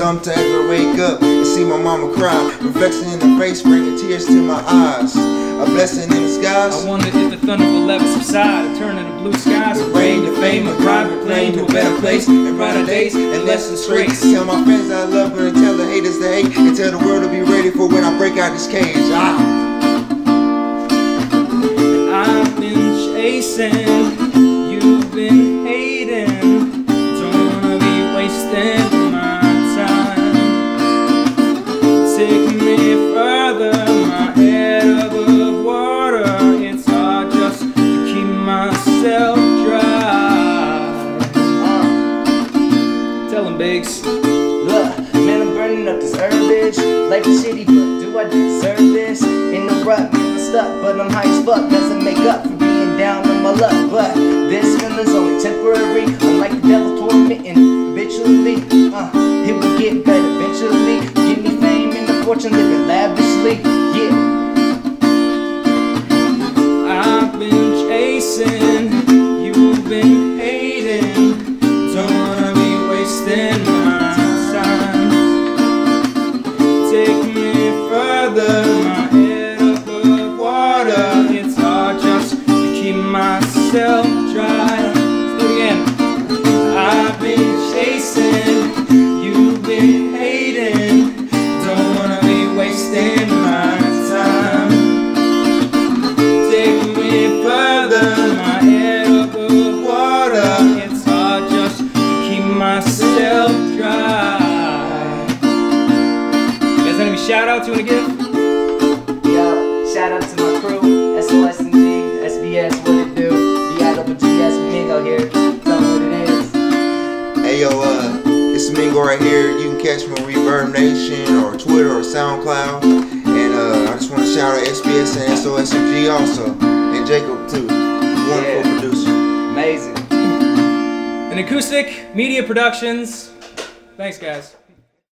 Sometimes I wake up and see my mama cry. Reflection in the face, bringing tears to my eyes. A blessing in disguise. I wonder if the thunder will ever subside and turn into blue skies. The rain, the fame, a private plane to a better place, and brighter days and less disgrace. Tell my friends I love her and tell the haters to hate, and tell the world to be ready for when I break out this cage. I've been chasing, you've been hating. Don't wanna be wasting my time. Take me further, my head above water. It's hard just to keep myself dry. Tell him, Biggs. Look, man, I'm burning up this herbage. Life is shitty, but do I deserve this? In the rut, man, I'm stuck, but I'm high as fuck. Doesn't make up for being down on my luck. But this feeling's only temporary. Unlike the devil tormenting habitually. It will get better eventually. Give me fame and the fortune, living lavishly. Yeah. I've been chasing, you've been hating. Don't wanna be wasting my time. Take me further, my head above water. It's hard just to keep myself dry. Let's do it again. I've been chasing, you've been hating. Don't wanna be wasting my time. Take me further, my head above water. It's hard just to keep myself dry. You guys any shout outs you wanna give? Yo, shout out to my crew, SOSMG, SBS, what it do? B-I-double-G-S, Domingo here. Tell me what it is. Hey yo, it's Domingo right here. You can catch me on Reverb Nation or Twitter or SoundCloud. And I just want to shout out SBS and SOSMG also. And Jacob too. Wonderful producer. Amazing. And AcousTic Media Productions. Thanks, guys.